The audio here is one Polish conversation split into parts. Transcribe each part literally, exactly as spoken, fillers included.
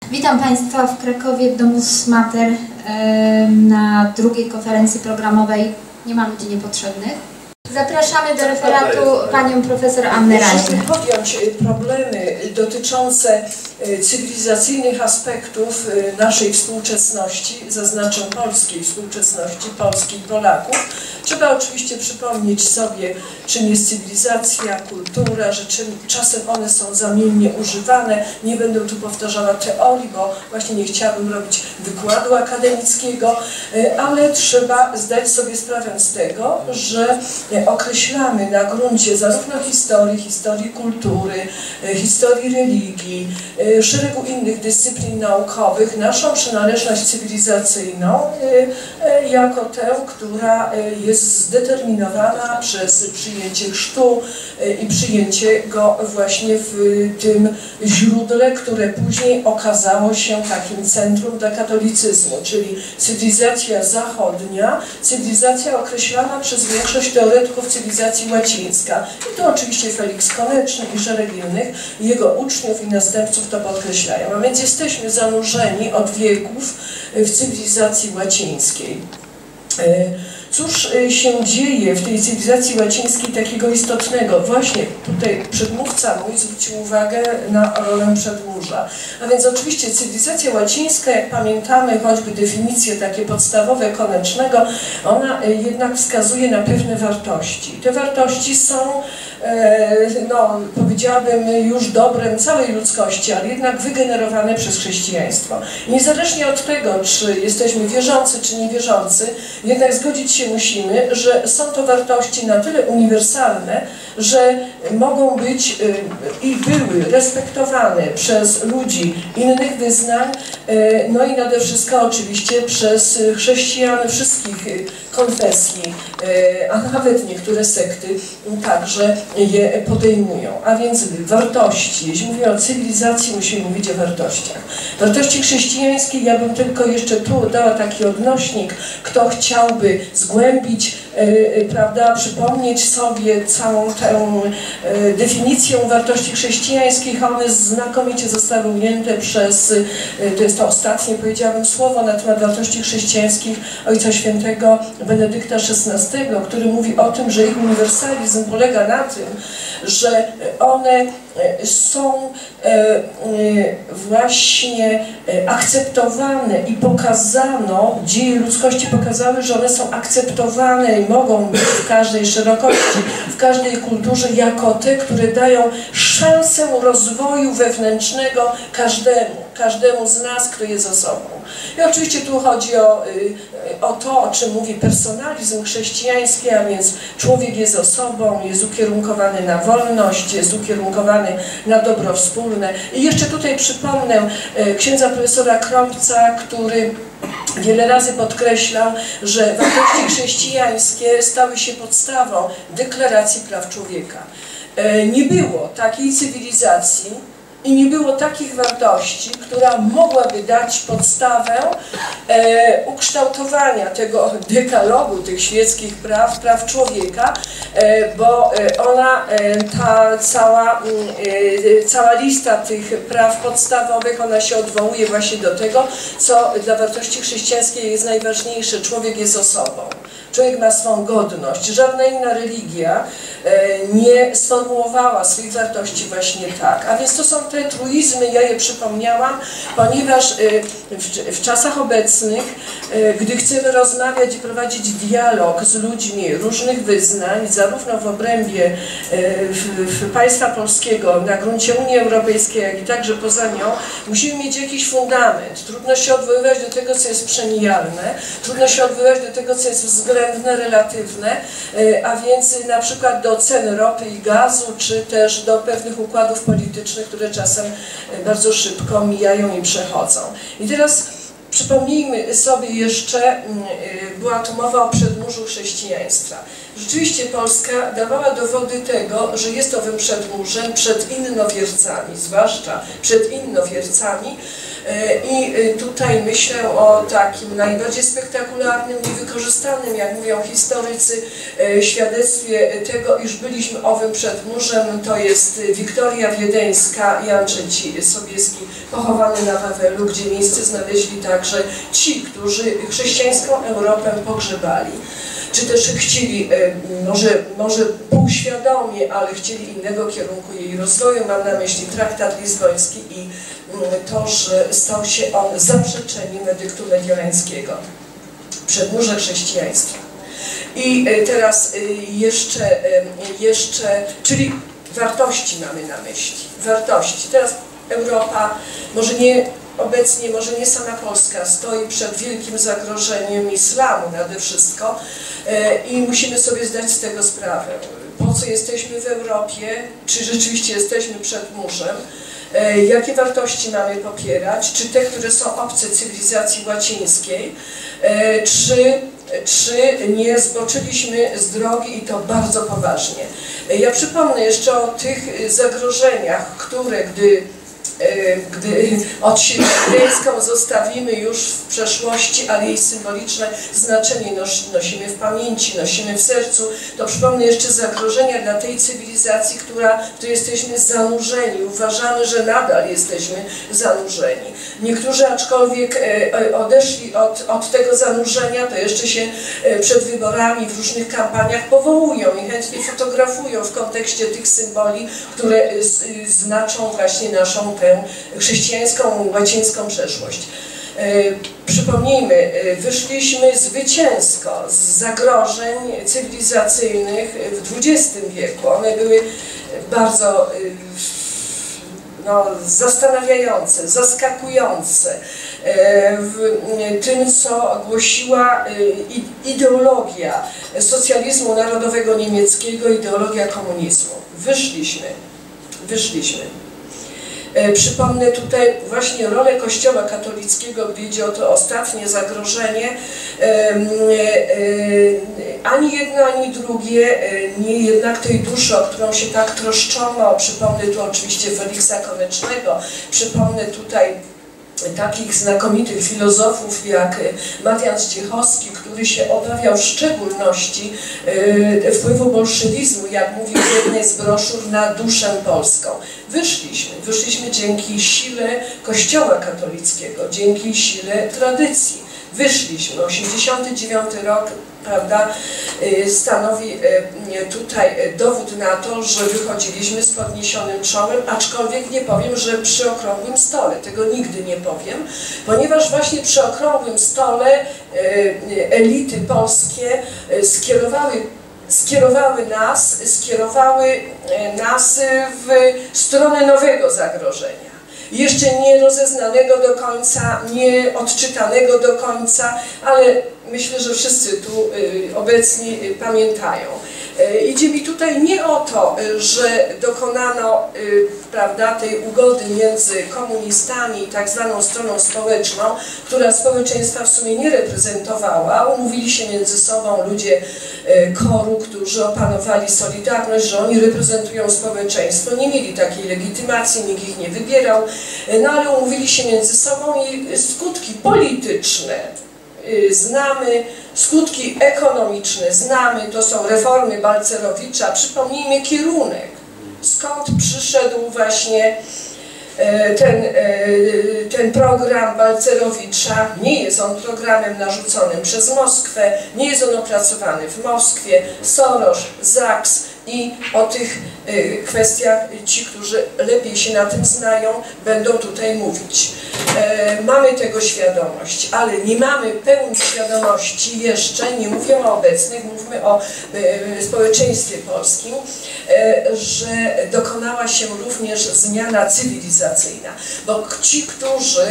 Witam Państwa w Krakowie w Domus Mater na drugiej konferencji programowej Nie ma ludzi niepotrzebnych. Zapraszamy do referatu panią profesor Annę Raźny. Żeby podjąć problemy dotyczące cywilizacyjnych aspektów naszej współczesności, zaznaczę polskiej współczesności, Polski i Polaków, trzeba oczywiście przypomnieć sobie, czym jest cywilizacja, kultura, że czym, czasem one są zamiennie używane. Nie będę tu powtarzała teorii, bo właśnie nie chciałabym robić wykładu akademickiego, ale trzeba zdać sobie sprawę z tego, że określamy na gruncie zarówno historii, historii kultury, historii religii, szeregu innych dyscyplin naukowych naszą przynależność cywilizacyjną jako tę, która jest zdeterminowana przez przyjęcie chrztu i przyjęcie go właśnie w tym źródle, które później okazało się takim centrum dla katolicyzmu, czyli cywilizacja zachodnia, cywilizacja określana przez większość teoretyków cywilizacji łacińska. I to oczywiście Felix Koneczny i szereg innych, jego uczniów i następców to podkreślają. A więc jesteśmy zanurzeni od wieków w cywilizacji łacińskiej. Cóż się dzieje w tej cywilizacji łacińskiej takiego istotnego? Właśnie tutaj przedmówca mój zwrócił uwagę na rolę przedmurza. A więc oczywiście cywilizacja łacińska, jak pamiętamy, choćby definicje takie podstawowe Konecznego, ona jednak wskazuje na pewne wartości. Te wartości są, no, powiedziałabym, już dobrem całej ludzkości, ale jednak wygenerowane przez chrześcijaństwo. I niezależnie od tego, czy jesteśmy wierzący, czy niewierzący, jednak zgodzić się musimy, że są to wartości na tyle uniwersalne, że mogą być i były respektowane przez ludzi innych wyznań, no i nade wszystko oczywiście przez chrześcijan wszystkich konfesji, a nawet niektóre sekty także je podejmują. A więc wartości, jeśli mówimy o cywilizacji, musimy mówić o wartościach. Wartości chrześcijańskie, ja bym tylko jeszcze tu dała taki odnośnik, kto chciałby zgłębić, prawda, przypomnieć sobie całą tę definicję wartości chrześcijańskich, a one znakomicie zostały ujęte przez, to jest to ostatnie, powiedziałabym, słowo na temat wartości chrześcijańskich Ojca Świętego Benedykta szesnastego, który mówi o tym, że ich uniwersalizm polega na tym, że one są właśnie akceptowane i pokazano, dzieje ludzkości pokazały, że one są akceptowane i mogą być w każdej szerokości, w każdej kulturze jako te, które dają szansę rozwoju wewnętrznego każdemu, każdemu z nas, kto jest osobą. I oczywiście tu chodzi o, o to, o czym mówi personalizm chrześcijański, a więc człowiek jest osobą, jest ukierunkowany na wolność, jest ukierunkowany na dobro wspólne. I jeszcze tutaj przypomnę księdza profesora Krąbca, który wiele razy podkreślał, że wartości chrześcijańskie stały się podstawą Deklaracji Praw Człowieka. Nie było takiej cywilizacji i nie było takich wartości, która mogłaby dać podstawę e, ukształtowania tego dekalogu, tych świeckich praw, praw człowieka, e, bo ona, e, ta cała, e, cała lista tych praw podstawowych, ona się odwołuje właśnie do tego, co dla wartości chrześcijańskiej jest najważniejsze. Człowiek jest osobą. Człowiek ma swą godność. Żadna inna religia nie sformułowała swoich wartości właśnie tak. A więc to są te truizmy, ja je przypomniałam, ponieważ w, w czasach obecnych, gdy chcemy rozmawiać i prowadzić dialog z ludźmi różnych wyznań, zarówno w obrębie w, w państwa polskiego, na gruncie Unii Europejskiej, jak i także poza nią, musimy mieć jakiś fundament. Trudno się odwoływać do tego, co jest przemijalne, trudno się odwoływać do tego, co jest względne, relatywne, a więc na przykład do cen ropy i gazu, czy też do pewnych układów politycznych, które czasem bardzo szybko mijają i przechodzą. I teraz przypomnijmy sobie jeszcze, była tu mowa o przedmurzu chrześcijaństwa. Rzeczywiście Polska dawała dowody tego, że jest owym przedmurzem przed innowiercami, zwłaszcza przed innowiercami, I tutaj myślę o takim najbardziej spektakularnym, niewykorzystanym, jak mówią historycy, świadectwie tego, iż byliśmy owym przed murzem. To jest Wiktoria Wiedeńska, Jan trzeci Sobieski, pochowany na Wawelu, gdzie miejsce znaleźli także ci, którzy chrześcijańską Europę pogrzebali. Czy też chcieli, może, może półświadomie, ale chcieli innego kierunku jej rozwoju. Mam na myśli traktat lizboński i to, że stał się on zaprzeczeniem edyktu mediolańskiego, przedmurze chrześcijaństwa. I teraz jeszcze, jeszcze, czyli wartości mamy na myśli, wartości. Teraz Europa, może nie obecnie, może nie sama Polska, stoi przed wielkim zagrożeniem islamu nade wszystko i musimy sobie zdać z tego sprawę. Po co jesteśmy w Europie? Czy rzeczywiście jesteśmy przed murzem? Jakie wartości mamy popierać? Czy te, które są obce cywilizacji łacińskiej? Czy, czy nie zboczyliśmy z drogi i to bardzo poważnie? Ja przypomnę jeszcze o tych zagrożeniach, które gdy gdy odsieczę wiedeńską zostawimy już w przeszłości, ale jej symboliczne znaczenie nosimy w pamięci, nosimy w sercu, to przypomnę jeszcze zagrożenia dla tej cywilizacji, która, w której jesteśmy zanurzeni. Uważamy, że nadal jesteśmy zanurzeni. Niektórzy aczkolwiek odeszli od, od tego zanurzenia, to jeszcze się przed wyborami w różnych kampaniach powołują i chętnie fotografują w kontekście tych symboli, które znaczą właśnie naszą tę chrześcijańską, łacińską przeszłość. Przypomnijmy, wyszliśmy zwycięsko z zagrożeń cywilizacyjnych w dwudziestym wieku. One były bardzo no, zastanawiające, zaskakujące w tym, co głosiła ideologia socjalizmu narodowego niemieckiego, ideologia komunizmu. Wyszliśmy, wyszliśmy. Przypomnę tutaj właśnie rolę Kościoła katolickiego, gdy idzie o to ostatnie zagrożenie. Ani jedno, ani drugie, nie jednak tej duszy, o którą się tak troszczono. Przypomnę tu oczywiście Feliksa Konecznego, przypomnę tutaj takich znakomitych filozofów jak Marian Ściechowski, który się obawiał w szczególności wpływu bolszewizmu, jak mówił w jednej z broszur, na duszę polską. Wyszliśmy, wyszliśmy dzięki sile Kościoła katolickiego, dzięki sile tradycji. Wyszliśmy. osiemdziesiąty dziewiąty rok, prawda, stanowi tutaj dowód na to, że wychodziliśmy z podniesionym czołem, aczkolwiek nie powiem, że przy okrągłym stole. Tego nigdy nie powiem, ponieważ właśnie przy okrągłym stole elity polskie skierowały skierowały nas, skierowały nas w stronę nowego zagrożenia. Jeszcze nie rozeznanego do końca, nie odczytanego do końca, ale myślę, że wszyscy tu obecni pamiętają. Idzie mi tutaj nie o to, że dokonano, prawda, tej ugody między komunistami i tak zwaną stroną społeczną, która społeczeństwa w sumie nie reprezentowała. Umówili się między sobą ludzie koru, którzy opanowali Solidarność, że oni reprezentują społeczeństwo. Nie mieli takiej legitymacji, nikt ich nie wybierał, no ale umówili się między sobą i skutki polityczne znamy, skutki ekonomiczne znamy, to są reformy Balcerowicza. Przypomnijmy kierunek, skąd przyszedł właśnie ten, ten program Balcerowicza. Nie jest on programem narzuconym przez Moskwę, nie jest on opracowany w Moskwie. Soros, Sachs i o tych kwestiach ci, którzy lepiej się na tym znają, będą tutaj mówić. Mamy tego świadomość, ale nie mamy pełnej świadomości jeszcze, nie mówię o obecnych, mówmy o społeczeństwie polskim, że dokonała się również zmiana cywilizacyjna, bo ci, którzy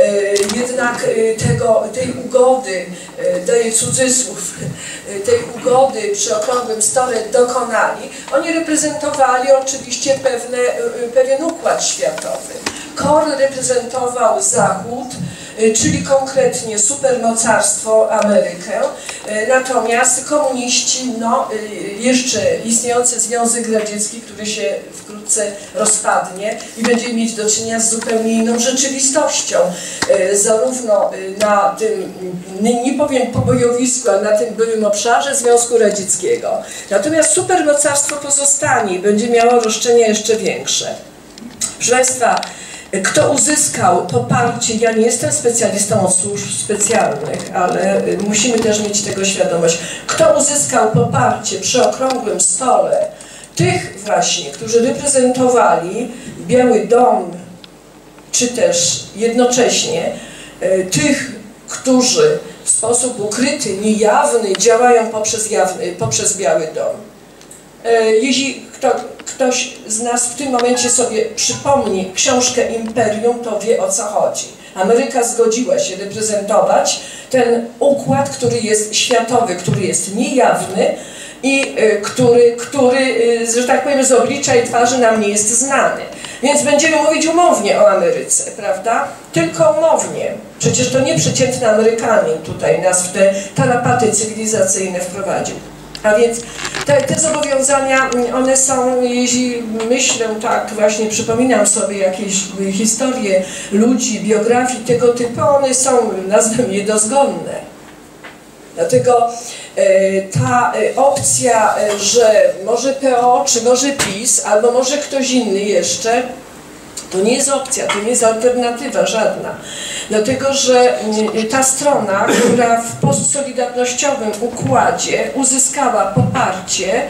jednak tego, tej ugody, daję cudzysłów, tej ugody przy okrągłym stole dokonali, oni reprezentowali oczywiście pewne, pewien układ światowy. Kor reprezentował Zachód, czyli konkretnie supermocarstwo Amerykę. Natomiast komuniści, no, jeszcze istniejący Związek Radziecki, który się wkrótce rozpadnie i będziemy mieć do czynienia z zupełnie inną rzeczywistością. Zarówno na tym, nie powiem pobojowisku, ale na tym byłym obszarze Związku Radzieckiego. Natomiast supermocarstwo pozostanie i będzie miało roszczenia jeszcze większe. Proszę Państwa, kto uzyskał poparcie, ja nie jestem specjalistą od służb specjalnych, ale musimy też mieć tego świadomość. Kto uzyskał poparcie przy okrągłym stole tych właśnie, którzy reprezentowali Biały Dom, czy też jednocześnie tych, którzy w sposób ukryty, niejawny działają poprzez, jawny, poprzez Biały Dom. Jeśli kto, ktoś z nas w tym momencie sobie przypomni książkę Imperium, to wie, o co chodzi. Ameryka zgodziła się reprezentować ten układ, który jest światowy, który jest niejawny i y, który, który y, że tak powiem, z oblicza i twarzy nam nie jest znany. Więc będziemy mówić umownie o Ameryce, prawda? Tylko umownie. Przecież to nie przeciętny Amerykanin tutaj nas w te tarapaty cywilizacyjne wprowadził. A więc te, te zobowiązania, one są, jeśli myślę tak, właśnie przypominam sobie jakieś historie ludzi, biografii tego typu, one są, nazwę je, dozgonne. Dlatego e, ta e, opcja, e, że może P O, czy może PiS, albo może ktoś inny jeszcze, to nie jest opcja, to nie jest alternatywa żadna. Dlatego, że ta strona, która w postsolidarnościowym układzie uzyskała poparcie,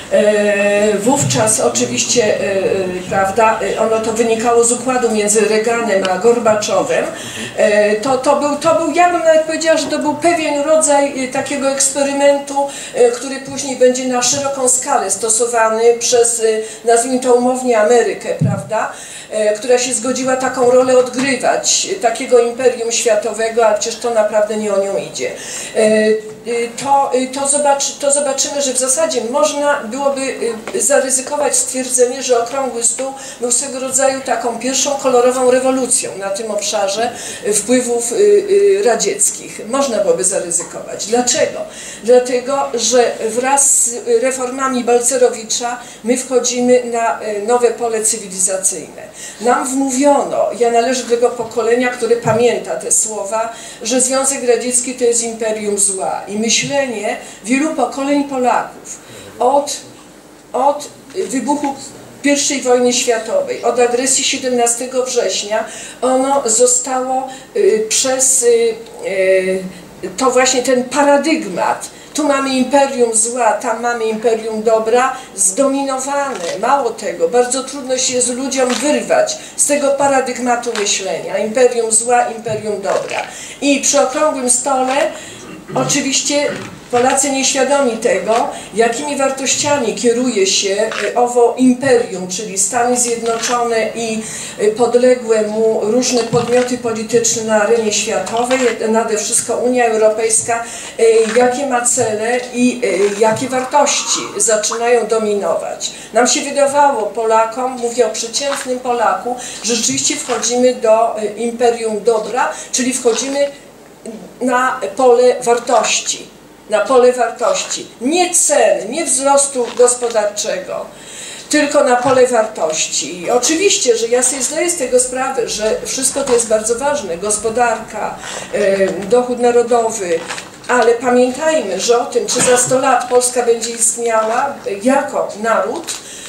wówczas oczywiście, prawda, ono to wynikało z układu między Reaganem a Gorbaczowem, to, to, był, to był, ja bym nawet powiedziała, że to był pewien rodzaj takiego eksperymentu, który później będzie na szeroką skalę stosowany przez, nazwijmy to umownie, Amerykę, prawda, która się zgodziła taką rolę odgrywać, takiego imperium światowego, ale przecież to naprawdę nie o nią idzie. To, to, zobacz, to zobaczymy, że w zasadzie można byłoby zaryzykować stwierdzenie, że okrągły stół był swego rodzaju taką pierwszą kolorową rewolucją na tym obszarze wpływów radzieckich. Można byłoby zaryzykować. Dlaczego? Dlatego, że wraz z reformami Balcerowicza my wchodzimy na nowe pole cywilizacyjne. Nam wmówiono, ja należę do tego pokolenia, które pamięta te słowa, że Związek Radziecki to jest imperium zła. I myślenie wielu pokoleń Polaków od, od wybuchu pierwszej wojny światowej, od agresji siedemnastego września, ono zostało y, przez y, y, to właśnie ten paradygmat. Tu mamy imperium zła, tam mamy imperium dobra, zdominowane. Mało tego, bardzo trudno się jest ludziom wyrwać z tego paradygmatu myślenia. Imperium zła, imperium dobra. I przy okrągłym stole oczywiście Polacy nieświadomi tego, jakimi wartościami kieruje się owo imperium, czyli Stany Zjednoczone i podległe mu różne podmioty polityczne na arenie światowej, nade wszystko Unia Europejska, jakie ma cele i jakie wartości zaczynają dominować. Nam się wydawało, Polakom, mówię o przeciętnym Polaku, że rzeczywiście wchodzimy do imperium dobra, czyli wchodzimy na pole wartości. Na pole wartości. Nie cen, nie wzrostu gospodarczego, tylko na pole wartości. I oczywiście, że ja sobie zdaję z tego sprawę, że wszystko to jest bardzo ważne. Gospodarka, dochód narodowy, ale pamiętajmy, że o tym, czy za sto lat Polska będzie istniała jako naród,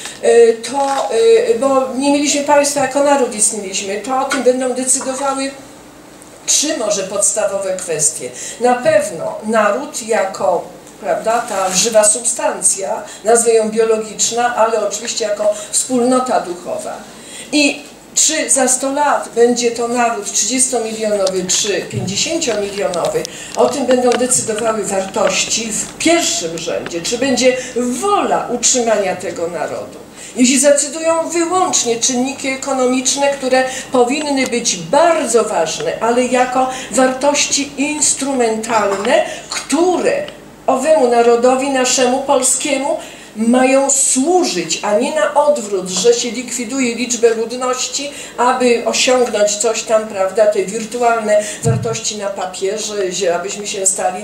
to, bo nie mieliśmy państwa jako naród istnieliśmy, to o tym będą decydowały trzy może podstawowe kwestie. Na pewno naród jako, prawda, ta żywa substancja, nazwę ją biologiczna, ale oczywiście jako wspólnota duchowa. I czy za sto lat będzie to naród trzydziestomilionowy czy pięćdziesięciomilionowy, o tym będą decydowały wartości w pierwszym rzędzie, czy będzie wola utrzymania tego narodu. Jeśli zadecydują wyłącznie czynniki ekonomiczne, które powinny być bardzo ważne, ale jako wartości instrumentalne, które owemu narodowi, naszemu polskiemu, mają służyć, a nie na odwrót, że się likwiduje liczbę ludności, aby osiągnąć coś tam, prawda, te wirtualne wartości na papierze, abyśmy się stali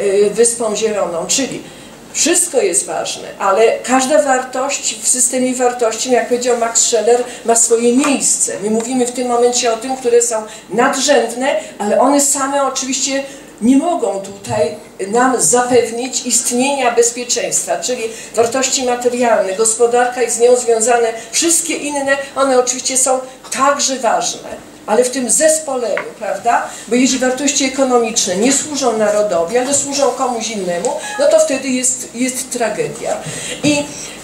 wyspą zieloną. Czyli wszystko jest ważne, ale każda wartość w systemie wartości, jak powiedział Max Scheler, ma swoje miejsce. My mówimy w tym momencie o tym, które są nadrzędne, ale one same oczywiście nie mogą tutaj nam zapewnić istnienia bezpieczeństwa, czyli wartości materialne, gospodarka i z nią związane wszystkie inne, one oczywiście są także ważne, ale w tym zespoleniu, prawda? Bo jeśli wartości ekonomiczne nie służą narodowi, ale służą komuś innemu, no to wtedy jest, jest tragedia. I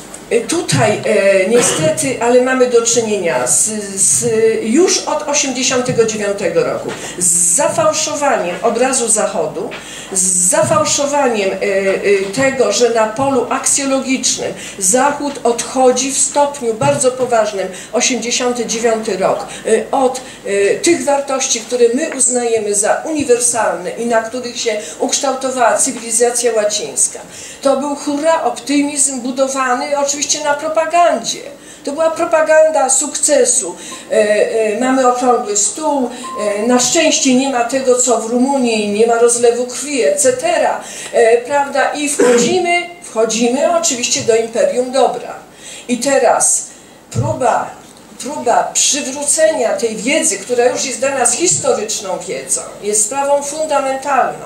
tutaj e, niestety, ale mamy do czynienia z, z, już od osiemdziesiątego dziewiątego roku z zafałszowaniem obrazu Zachodu, z zafałszowaniem e, e, tego, że na polu aksjologicznym Zachód odchodzi w stopniu bardzo poważnym, osiemdziesiąty dziewiąty rok, e, od e, tych wartości, które my uznajemy za uniwersalne i na których się ukształtowała cywilizacja łacińska. To był hurra optymizm budowany oczywiście na propagandzie. To była propaganda sukcesu. E, e, mamy okrągły stół, e, na szczęście nie ma tego, co w Rumunii, nie ma rozlewu krwi, et cetera. E, prawda? I wchodzimy, wchodzimy oczywiście do imperium dobra. I teraz próba, próba przywrócenia tej wiedzy, która już jest dla nas historyczną wiedzą, jest sprawą fundamentalną,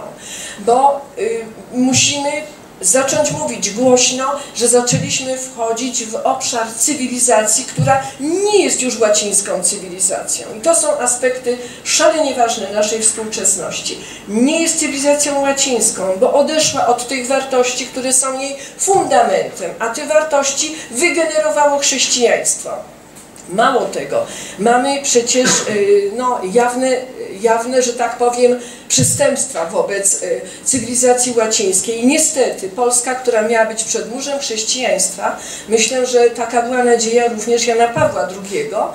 bo y, musimy zacząć mówić głośno, że zaczęliśmy wchodzić w obszar cywilizacji, która nie jest już łacińską cywilizacją. I to są aspekty szalenie ważne naszej współczesności. Nie jest cywilizacją łacińską, bo odeszła od tych wartości, które są jej fundamentem, a te wartości wygenerowało chrześcijaństwo. Mało tego, mamy przecież no, jawne, jawne, że tak powiem, przestępstwa wobec cywilizacji łacińskiej. I niestety Polska, która miała być przedmurzem chrześcijaństwa, myślę, że taka była nadzieja również Jana Pawła drugiego,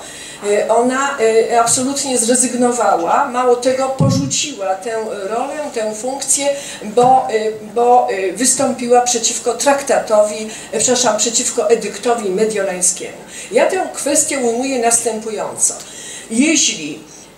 ona absolutnie zrezygnowała, mało tego porzuciła tę rolę, tę funkcję, bo, bo wystąpiła przeciwko traktatowi, przepraszam, przeciwko edyktowi mediolańskiemu. Ja tę kwestię ujmuję następująco. Jeśli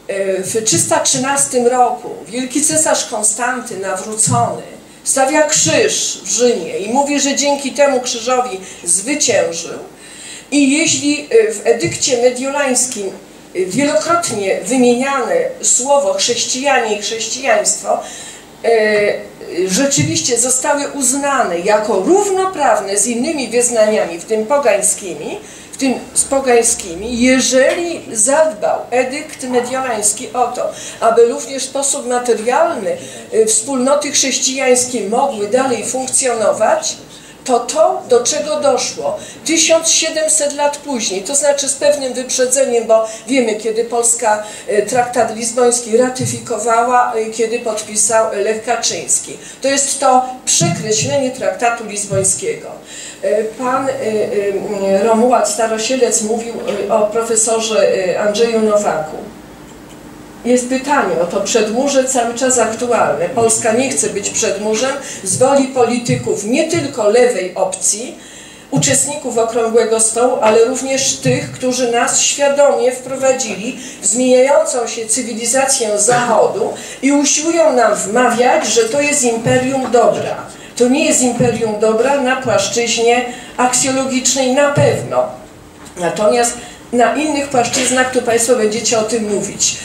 w trzysta trzynastym roku wielki cesarz Konstanty nawrócony stawia krzyż w Rzymie i mówi, że dzięki temu krzyżowi zwyciężył, i jeśli w edykcie mediolańskim wielokrotnie wymieniane słowo chrześcijanie i chrześcijaństwo e, rzeczywiście zostały uznane jako równoprawne z innymi wyznaniami, w tym pogańskimi, w tym z pogańskimi, jeżeli zadbał edykt mediolański o to, aby również w sposób materialny wspólnoty chrześcijańskie mogły dalej funkcjonować, to to, do czego doszło tysiąc siedemset lat później, to znaczy z pewnym wyprzedzeniem, bo wiemy, kiedy Polska traktat lizboński ratyfikowała, kiedy podpisał Lech Kaczyński. To jest to przekreślenie traktatu lizbońskiego. Pan Romuald Starosielec mówił o profesorze Andrzeju Nowaku. Jest pytanie o to przedmurze cały czas aktualne. Polska nie chce być przedmurzem z woli polityków nie tylko lewej opcji, uczestników Okrągłego Stołu, ale również tych, którzy nas świadomie wprowadzili w zmieniającą się cywilizację Zachodu i usiłują nam wmawiać, że to jest imperium dobra. To nie jest imperium dobra na płaszczyźnie aksjologicznej na pewno. Natomiast na innych płaszczyznach to Państwo będziecie o tym mówić.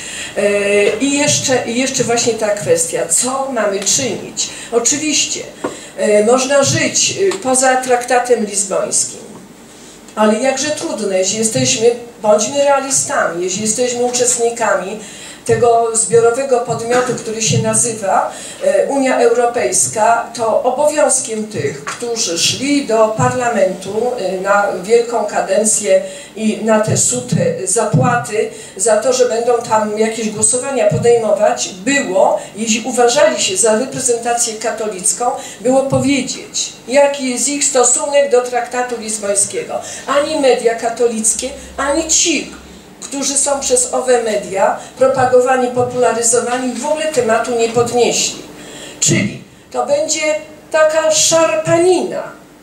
I jeszcze, i jeszcze właśnie ta kwestia, co mamy czynić? Oczywiście można żyć poza traktatem lizbońskim, ale jakże trudne, jeśli jesteśmy, bądźmy realistami, jeśli jesteśmy uczestnikami tego zbiorowego podmiotu, który się nazywa Unia Europejska, to obowiązkiem tych, którzy szli do parlamentu na wielką kadencję i na te sute zapłaty za to, że będą tam jakieś głosowania podejmować, było, jeśli uważali się za reprezentację katolicką, było powiedzieć, jaki jest ich stosunek do traktatu lizbońskiego. Ani media katolickie, ani ci, którzy są przez owe media propagowani, popularyzowani, w ogóle tematu nie podnieśli. Czyli to będzie taka szarpanina.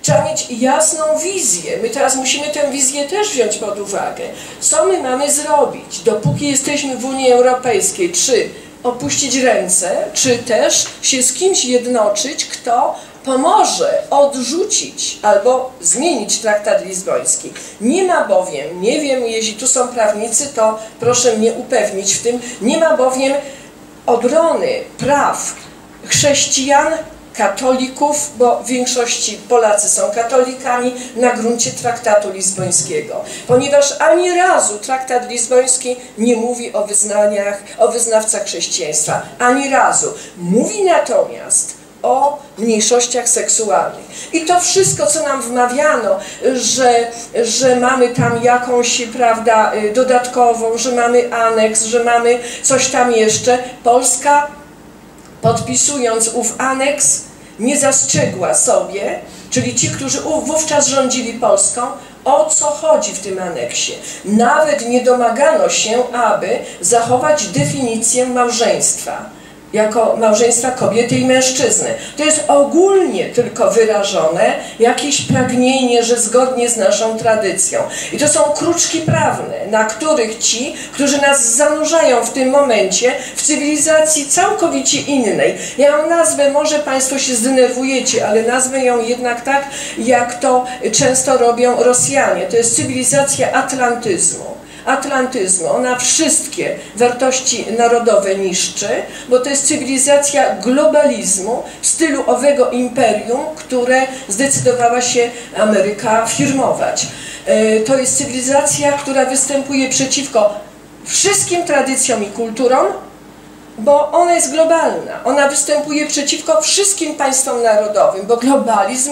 Trzeba mieć jasną wizję. My teraz musimy tę wizję też wziąć pod uwagę. Co my mamy zrobić, dopóki jesteśmy w Unii Europejskiej? Czy opuścić ręce, czy też się z kimś jednoczyć, kto pomoże odrzucić albo zmienić traktat lizboński. Nie ma bowiem, nie wiem, jeśli tu są prawnicy, to proszę mnie upewnić w tym, nie ma bowiem obrony praw chrześcijan, katolików, bo w większości Polacy są katolikami, na gruncie traktatu lizbońskiego. Ponieważ ani razu traktat lizboński nie mówi o wyznaniach, o wyznawcach chrześcijaństwa. Ani razu. Mówi natomiast o mniejszościach seksualnych. I to wszystko, co nam wmawiano, że, że mamy tam jakąś, prawda, dodatkową, że mamy aneks, że mamy coś tam jeszcze, Polska, podpisując ów aneks, nie zastrzegła sobie, czyli ci, którzy wówczas rządzili Polską, o co chodzi w tym aneksie. Nawet nie domagano się, aby zachować definicję małżeństwa jako małżeństwa kobiety i mężczyzny. To jest ogólnie tylko wyrażone jakieś pragnienie, że zgodnie z naszą tradycją. I to są kruczki prawne, na których ci, którzy nas zanurzają w tym momencie w cywilizacji całkowicie innej. Ja mam nazwę, może Państwo się zdenerwujecie, ale nazwę ją jednak tak, jak to często robią Rosjanie. To jest cywilizacja atlantyzmu. Atlantyzmu. Ona wszystkie wartości narodowe niszczy, bo to jest cywilizacja globalizmu w stylu owego imperium, które zdecydowała się Ameryka firmować. To jest cywilizacja, która występuje przeciwko wszystkim tradycjom i kulturom, bo ona jest globalna. Ona występuje przeciwko wszystkim państwom narodowym, bo globalizm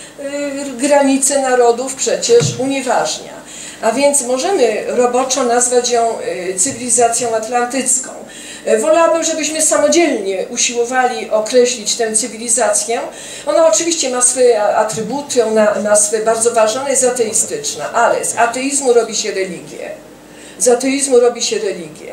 granice narodów przecież unieważnia. A więc możemy roboczo nazwać ją cywilizacją atlantycką. Wolałabym, żebyśmy samodzielnie usiłowali określić tę cywilizację. Ona oczywiście ma swoje atrybuty, ona ma swoje bardzo ważne, ona jest ateistyczna, ale z ateizmu robi się religię. Z ateizmu robi się religię.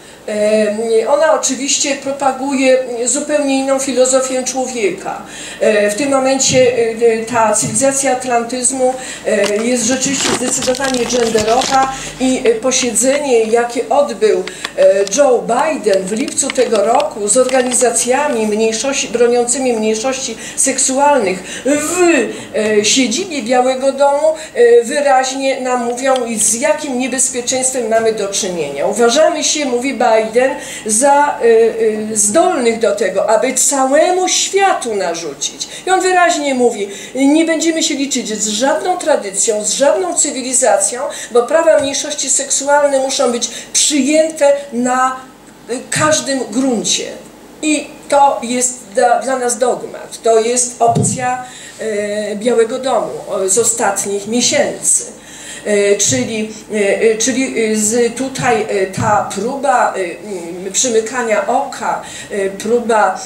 Ona oczywiście propaguje zupełnie inną filozofię człowieka. W tym momencie ta cywilizacja atlantyzmu jest rzeczywiście zdecydowanie genderowa i posiedzenie, jakie odbył Joe Biden w lipcu tego roku z organizacjami mniejszości, broniącymi mniejszości seksualnych w siedzibie Białego Domu, wyraźnie nam mówią, z jakim niebezpieczeństwem mamy do czynienia. Uważamy się, mówi Biden, Biden za y, y, zdolnych do tego, aby całemu światu narzucić. I on wyraźnie mówi, nie będziemy się liczyć z żadną tradycją, z żadną cywilizacją, bo prawa mniejszości seksualne muszą być przyjęte na y, każdym gruncie. I to jest dla, dla nas dogmat, to jest opcja y, Białego Domu z ostatnich miesięcy. Czyli, czyli tutaj ta próba przymykania oka, próba,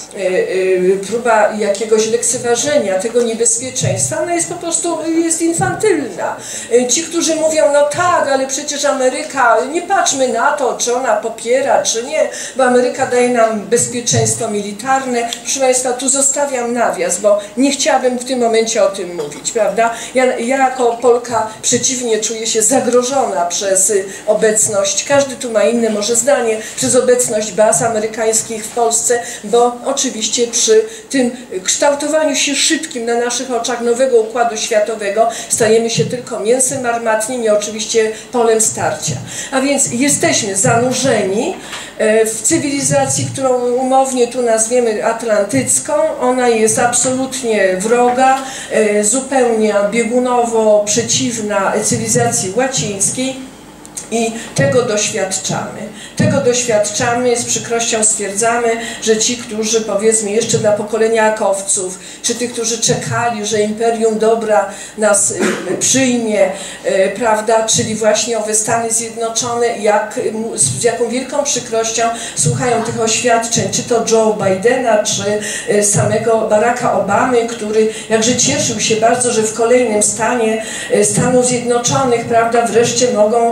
próba jakiegoś lekceważenia tego niebezpieczeństwa, ona jest po prostu jest infantylna. Ci, którzy mówią, no tak, ale przecież Ameryka, nie patrzmy na to, czy ona popiera, czy nie, bo Ameryka daje nam bezpieczeństwo militarne. Proszę Państwa, tu zostawiam nawias, bo nie chciałabym w tym momencie o tym mówić, prawda? Ja, ja jako Polka przeciwnie czuję się zagrożona przez obecność, każdy tu ma inne może zdanie, przez obecność baz amerykańskich w Polsce, bo oczywiście przy tym kształtowaniu się szybkim na naszych oczach nowego układu światowego stajemy się tylko mięsem armatnim i oczywiście polem starcia. A więc jesteśmy zanurzeni w cywilizacji, którą umownie tu nazwiemy atlantycką. Ona jest absolutnie wroga, zupełnie biegunowo przeciwna cywilizacji łacińskiej. I tego doświadczamy. Tego doświadczamy, z przykrością stwierdzamy, że ci, którzy powiedzmy jeszcze dla pokolenia Akowców, czy tych, którzy czekali, że Imperium Dobra nas przyjmie, prawda, czyli właśnie owe Stany Zjednoczone, jak, z jaką wielką przykrością słuchają tych oświadczeń, czy to Joe Bidena, czy samego Baracka Obamy, który jakże cieszył się bardzo, że w kolejnym stanie Stanów Zjednoczonych, prawda, wreszcie mogą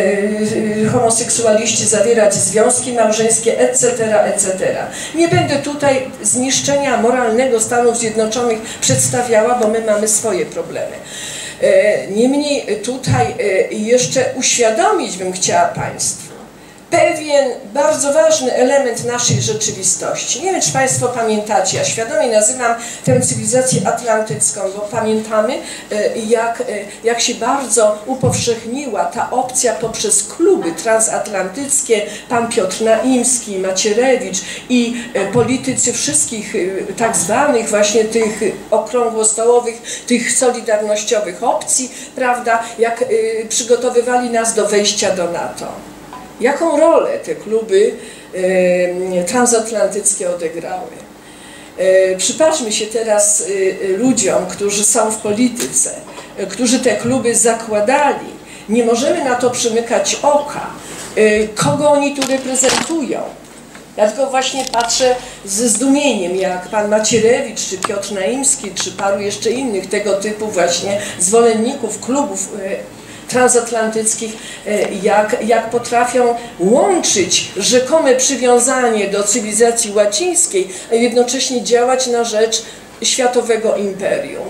homoseksualiści zawierać związki małżeńskie, et cetera, et cetera. Nie będę tutaj zniszczenia moralnego Stanów Zjednoczonych przedstawiała, bo my mamy swoje problemy. Niemniej tutaj jeszcze uświadomić bym chciała Państwu pewien bardzo ważny element naszej rzeczywistości. Nie wiem, czy Państwo pamiętacie, ja świadomie nazywam tę cywilizację atlantycką, bo pamiętamy, jak, jak się bardzo upowszechniła ta opcja poprzez kluby transatlantyckie, pan Piotr Naimski, Macierewicz i politycy wszystkich tak zwanych właśnie tych okrągłostołowych, tych solidarnościowych opcji, prawda, jak przygotowywali nas do wejścia do NATO. Jaką rolę te kluby e, transatlantyckie odegrały? E, przypatrzmy się teraz e, ludziom, którzy są w polityce, e, którzy te kluby zakładali. Nie możemy na to przymykać oka, e, kogo oni tu reprezentują. Ja tylko właśnie patrzę ze zdumieniem, jak pan Macierewicz, czy Piotr Naimski, czy paru jeszcze innych tego typu właśnie zwolenników klubów e, transatlantyckich, jak, jak potrafią łączyć rzekome przywiązanie do cywilizacji łacińskiej, a jednocześnie działać na rzecz światowego imperium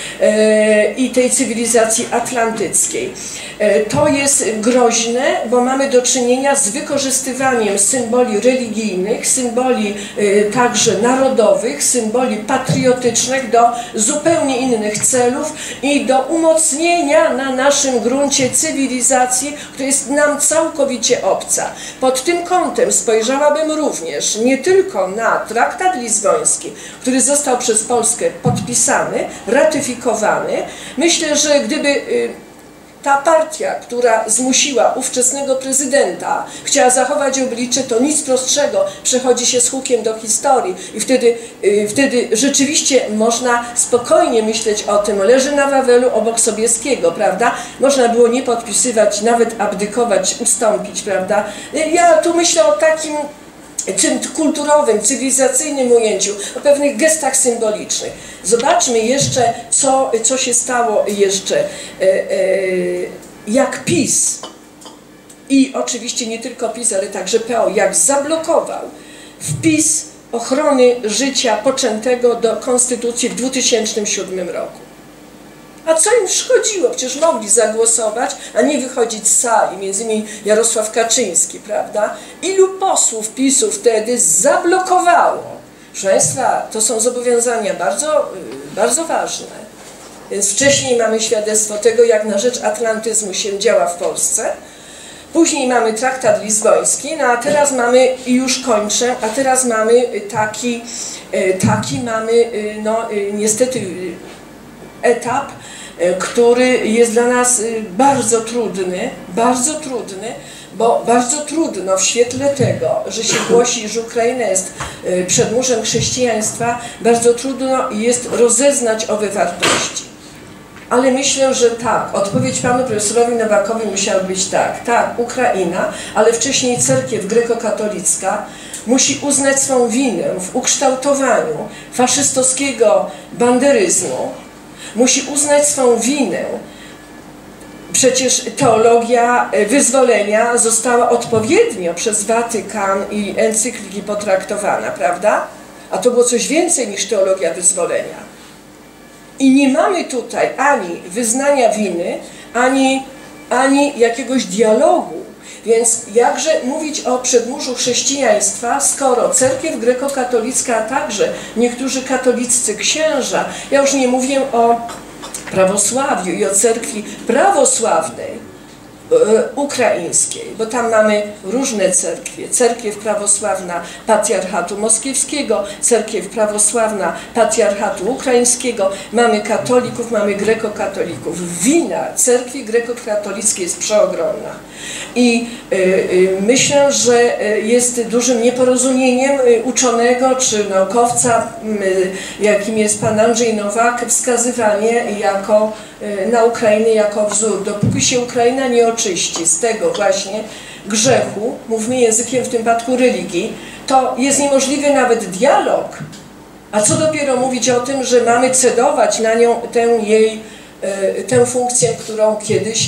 i tej cywilizacji atlantyckiej. To jest groźne, bo mamy do czynienia z wykorzystywaniem symboli religijnych, symboli także narodowych, symboli patriotycznych do zupełnie innych celów i do umocnienia na naszym gruncie cywilizacji, która jest nam całkowicie obca. Pod tym kątem spojrzałabym również nie tylko na traktat lizboński, który został przez Polskę podpisany, ratyfikowany. Myślę, że gdyby ta partia, która zmusiła ówczesnego prezydenta, chciała zachować oblicze, to nic prostszego przechodzi się z hukiem do historii i wtedy, wtedy rzeczywiście można spokojnie myśleć o tym, leży na Wawelu obok Sobieskiego, prawda? Można było nie podpisywać, nawet abdykować, ustąpić, prawda? Ja tu myślę o takim czym kulturowym, cywilizacyjnym ujęciu, o pewnych gestach symbolicznych. Zobaczmy jeszcze, co, co się stało jeszcze, e, e, jak PiS i oczywiście nie tylko PiS, ale także P O, jak zablokował wpis ochrony życia poczętego do Konstytucji w dwa tysiące siódmym roku. A co im szkodziło? Przecież mogli zagłosować, a nie wychodzić z sali, między innymi Jarosław Kaczyński, prawda? Ilu posłów PiS-u wtedy zablokowało? Proszę Państwa, to są zobowiązania bardzo, bardzo ważne. Więc wcześniej mamy świadectwo tego, jak na rzecz atlantyzmu się działa w Polsce. Później mamy traktat lizboński, no a teraz mamy, i już kończę, a teraz mamy taki, taki mamy, no niestety, etap, który jest dla nas bardzo trudny, bardzo trudny, bo bardzo trudno w świetle tego, że się głosi, że Ukraina jest przedmurzem chrześcijaństwa, bardzo trudno jest rozeznać owe wartości. Ale myślę, że tak, odpowiedź panu profesorowi Nowakowi musiała być tak, tak, Ukraina, ale wcześniej cerkiew grekokatolicka musi uznać swą winę w ukształtowaniu faszystowskiego banderyzmu, musi uznać swą winę. Przecież teologia wyzwolenia została odpowiednio przez Watykan i encykliki potraktowana, prawda? A to było coś więcej niż teologia wyzwolenia. I nie mamy tutaj ani wyznania winy, ani, ani jakiegoś dialogu. Więc jakże mówić o przedmurzu chrześcijaństwa, skoro cerkiew grekokatolicka, a także niektórzy katoliccy księża, ja już nie mówię o prawosławiu i o cerkwi prawosławnej, ukraińskiej, bo tam mamy różne cerkwie. Cerkiew prawosławna Patriarchatu Moskiewskiego, cerkiew prawosławna Patriarchatu Ukraińskiego, mamy katolików, mamy grekokatolików. Wina cerkwi grekokatolickiej jest przeogromna. I y, y, myślę, że jest dużym nieporozumieniem uczonego czy naukowca, y, jakim jest pan Andrzej Nowak, wskazywanie jako na Ukrainę jako wzór. Dopóki się Ukraina nie oczyści z tego właśnie grzechu, mówmy językiem w tym przypadku religii, to jest niemożliwy nawet dialog. A co dopiero mówić o tym, że mamy cedować na nią tę jej, tę funkcję, którą kiedyś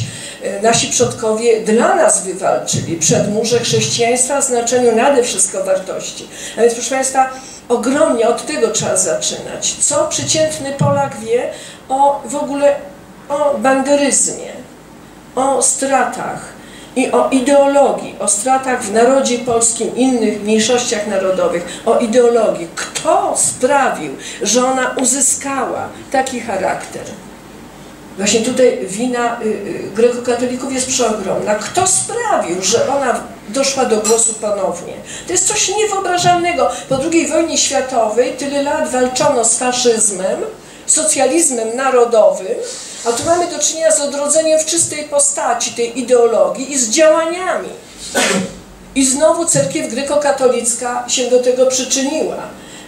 nasi przodkowie dla nas wywalczyli przedmurze chrześcijaństwa w znaczeniu nade wszystko wartości. A więc, proszę Państwa, ogromnie od tego trzeba zaczynać. Co przeciętny Polak wie o w ogóle o banderyzmie, o stratach i o ideologii, o stratach w narodzie polskim, innych mniejszościach narodowych, o ideologii. Kto sprawił, że ona uzyskała taki charakter? Właśnie tutaj wina grekokatolików jest przeogromna. Kto sprawił, że ona doszła do głosu ponownie? To jest coś niewyobrażalnego. Po drugiej wojnie światowej tyle lat walczono z faszyzmem, socjalizmem narodowym, a tu mamy do czynienia z odrodzeniem w czystej postaci tej ideologii i z działaniami. I znowu cerkiew grekokatolicka się do tego przyczyniła.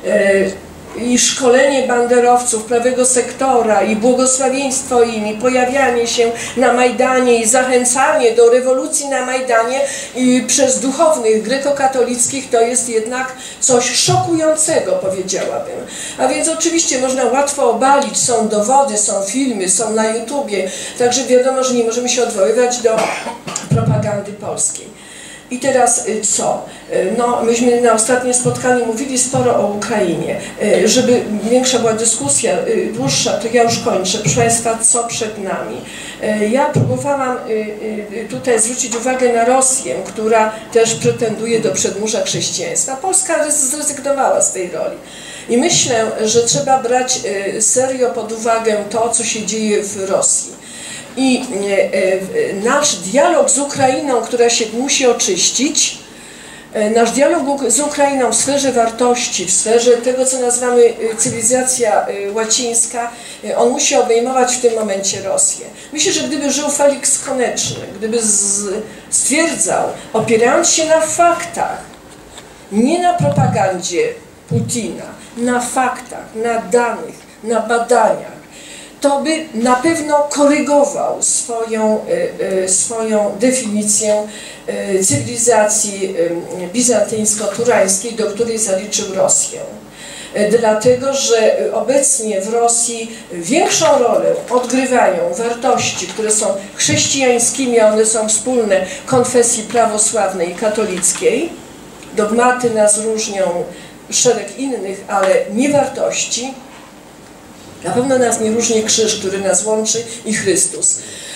I szkolenie banderowców prawego sektora i błogosławieństwo im, i pojawianie się na Majdanie i zachęcanie do rewolucji na Majdanie i przez duchownych grekokatolickich to jest jednak coś szokującego, powiedziałabym. A więc oczywiście można łatwo obalić, są dowody, są filmy, są na YouTubie, także wiadomo, że nie możemy się odwoływać do propagandy polskiej. I teraz co? No, myśmy na ostatnim spotkaniu mówili sporo o Ukrainie. Żeby większa była dyskusja, dłuższa, to ja już kończę. Proszę Państwa, co przed nami? Ja próbowałam tutaj zwrócić uwagę na Rosję, która też pretenduje do przedmurza chrześcijaństwa. Polska zrezygnowała z tej roli. I myślę, że trzeba brać serio pod uwagę to, co się dzieje w Rosji. I nasz dialog z Ukrainą, która się musi oczyścić, nasz dialog z Ukrainą w sferze wartości, w sferze tego, co nazywamy cywilizacja łacińska, on musi obejmować w tym momencie Rosję. Myślę, że gdyby żył Felix Koneczny, gdyby stwierdzał, opierając się na faktach, nie na propagandzie Putina, na faktach, na danych, na badaniach, to by na pewno korygował swoją, swoją definicję cywilizacji bizantyjsko-turańskiej, do której zaliczył Rosję. Dlatego, że obecnie w Rosji większą rolę odgrywają wartości, które są chrześcijańskimi, a one są wspólne konfesji prawosławnej i katolickiej. Dogmaty nas różnią, szereg innych, ale nie wartości. Na pewno nas nie różni krzyż, który nas łączy, i Chrystus.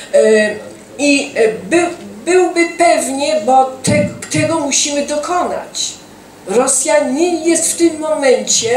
I by, byłby pewnie, bo te, tego musimy dokonać. Rosja nie jest w tym momencie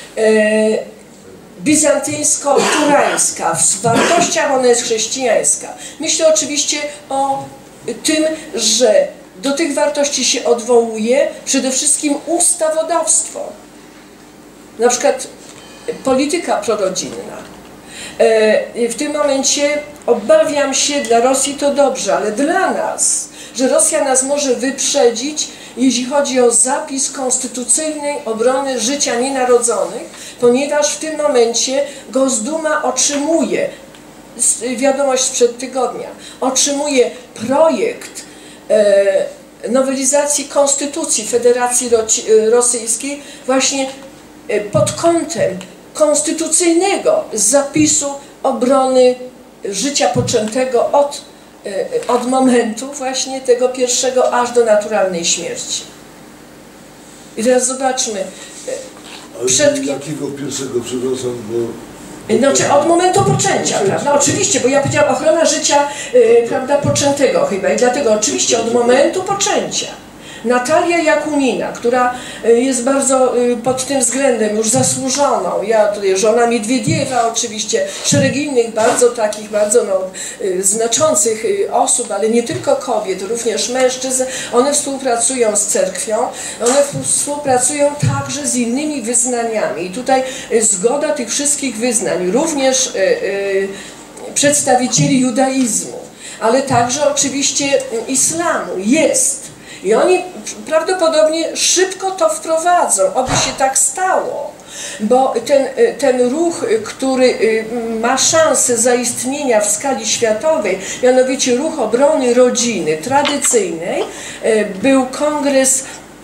bizantyjsko-turańska. W wartościach ona jest chrześcijańska. Myślę oczywiście o tym, że do tych wartości się odwołuje przede wszystkim ustawodawstwo. Na przykład polityka prorodzinna. W tym momencie obawiam się, dla Rosji to dobrze, ale dla nas, że Rosja nas może wyprzedzić, jeśli chodzi o zapis konstytucyjnej obrony życia nienarodzonych, ponieważ w tym momencie Gosduma otrzymuje, wiadomość sprzed tygodnia, otrzymuje projekt nowelizacji konstytucji Federacji Rosyjskiej właśnie pod kątem konstytucyjnego zapisu obrony życia poczętego od, od momentu właśnie tego pierwszego aż do naturalnej śmierci. I teraz zobaczmy. Przed kim... Jakiego pierwszego, przepraszam, bo... Znaczy od momentu poczęcia, prawda? Oczywiście, bo ja powiedziałam ochrona życia, yy, prawda, poczętego chyba i dlatego oczywiście od momentu poczęcia. Natalia Jakunina, która jest bardzo pod tym względem już zasłużoną, ja tutaj żona Miedwiediewa oczywiście, szereg innych bardzo takich, bardzo no, znaczących osób, ale nie tylko kobiet, również mężczyzn, one współpracują z cerkwią, one współpracują także z innymi wyznaniami i tutaj zgoda tych wszystkich wyznań, również y, y, przedstawicieli judaizmu, ale także oczywiście islamu jest. I oni prawdopodobnie szybko to wprowadzą, oby się tak stało, bo ten, ten ruch, który ma szansę zaistnienia w skali światowej, mianowicie ruch obrony rodziny tradycyjnej, był kongres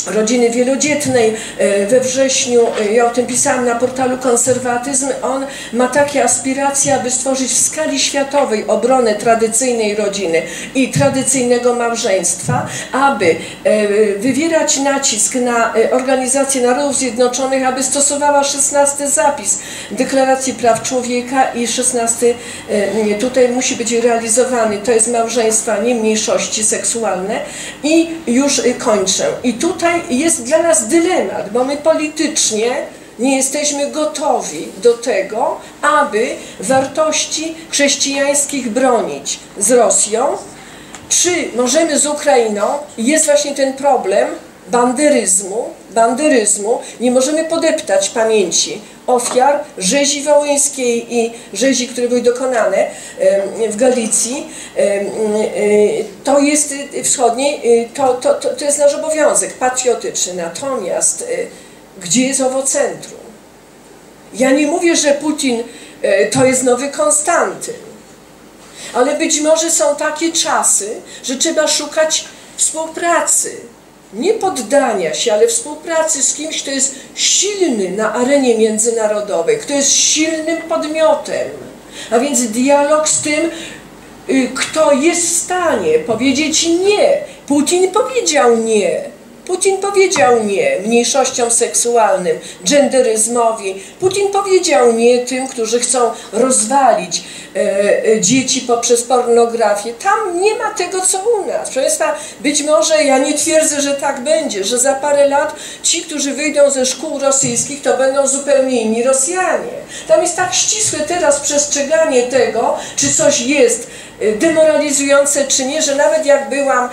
rodziny wielodzietnej we wrześniu, ja o tym pisałam na portalu Konserwatyzm, on ma takie aspiracje, aby stworzyć w skali światowej obronę tradycyjnej rodziny i tradycyjnego małżeństwa, aby wywierać nacisk na Organizację Narodów Zjednoczonych, aby stosowała szesnasty zapis Deklaracji Praw Człowieka i szesnasty tutaj musi być realizowany, to jest małżeństwa, nie mniejszości seksualne. I już kończę. I tutaj jest dla nas dylemat, bo my politycznie nie jesteśmy gotowi do tego, aby wartości chrześcijańskich bronić z Rosją. Czy możemy z Ukrainą? Jest właśnie ten problem banderyzmu, banderyzmu. Nie możemy podeptać pamięci ofiar rzezi wołyńskiej i rzezi, które były dokonane w Galicji, to jest wschodniej, to, to, to, to jest nasz obowiązek patriotyczny. Natomiast gdzie jest owo centrum? Ja nie mówię, że Putin to jest nowy Konstantyn, ale być może są takie czasy, że trzeba szukać współpracy. Nie poddania się, ale współpracy z kimś, kto jest silny na arenie międzynarodowej, kto jest silnym podmiotem. A więc dialog z tym, kto jest w stanie powiedzieć nie. Putin powiedział nie. Putin powiedział nie mniejszościom seksualnym, genderyzmowi. Putin powiedział nie tym, którzy chcą rozwalić e, dzieci poprzez pornografię. Tam nie ma tego, co u nas. Proszę Państwa, być może, ja nie twierdzę, że tak będzie, że za parę lat ci, którzy wyjdą ze szkół rosyjskich, to będą zupełnie inni Rosjanie. Tam jest tak ścisłe teraz przestrzeganie tego, czy coś jest demoralizujące czy nie, że nawet jak byłam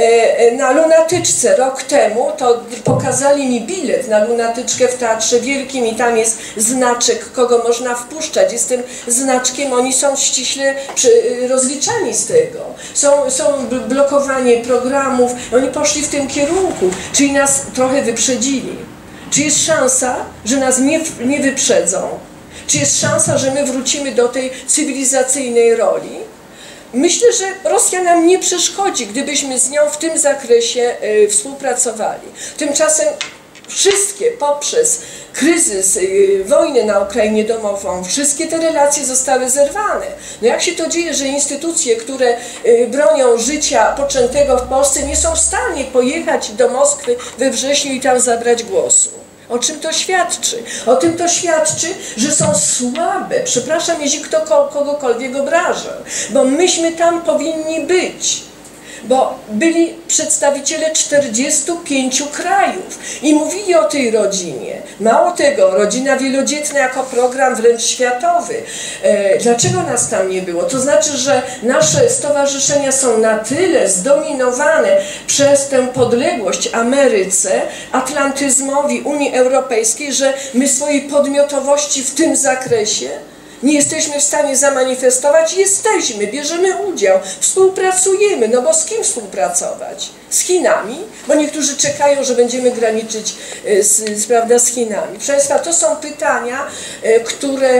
na Lunatyczce rok temu, to pokazali mi bilet na Lunatyczkę w Teatrze Wielkim i tam jest znaczek, kogo można wpuszczać. I z tym znaczkiem oni są ściśle rozliczani z tego. Są, są blokowanie programów, oni poszli w tym kierunku, czyli nas trochę wyprzedzili. Czy jest szansa, że nas nie, nie wyprzedzą? Czy jest szansa, że my wrócimy do tej cywilizacyjnej roli? Myślę, że Rosja nam nie przeszkodzi, gdybyśmy z nią w tym zakresie y, współpracowali. Tymczasem wszystkie poprzez kryzys, y, wojnę na Ukrainie domową, wszystkie te relacje zostały zerwane. No jak się to dzieje, że instytucje, które y, bronią życia poczętego w Polsce, nie są w stanie pojechać do Moskwy we wrześniu i tam zabrać głosu? O czym to świadczy? O tym to świadczy, że są słabe. Przepraszam, jeśli kto kogokolwiek obraża, bo myśmy tam powinni być. Bo byli przedstawiciele czterdziestu pięciu krajów i mówili o tej rodzinie. Mało tego, rodzina wielodzietna jako program wręcz światowy. E, dlaczego nas tam nie było? To znaczy, że nasze stowarzyszenia są na tyle zdominowane przez tę podległość Ameryce, atlantyzmowi, Unii Europejskiej, że my swojej podmiotowości w tym zakresie nie jesteśmy w stanie zamanifestować. Jesteśmy, bierzemy udział, współpracujemy, no bo z kim współpracować? Z Chinami? Bo niektórzy czekają, że będziemy graniczyć z, z, prawda, z Chinami. Proszę Państwa, to są pytania, które,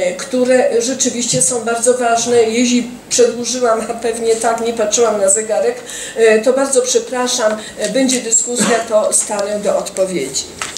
które rzeczywiście są bardzo ważne. Jeśli przedłużyłam, a pewnie tak, nie patrzyłam na zegarek, to bardzo przepraszam, będzie dyskusja, to stanę do odpowiedzi.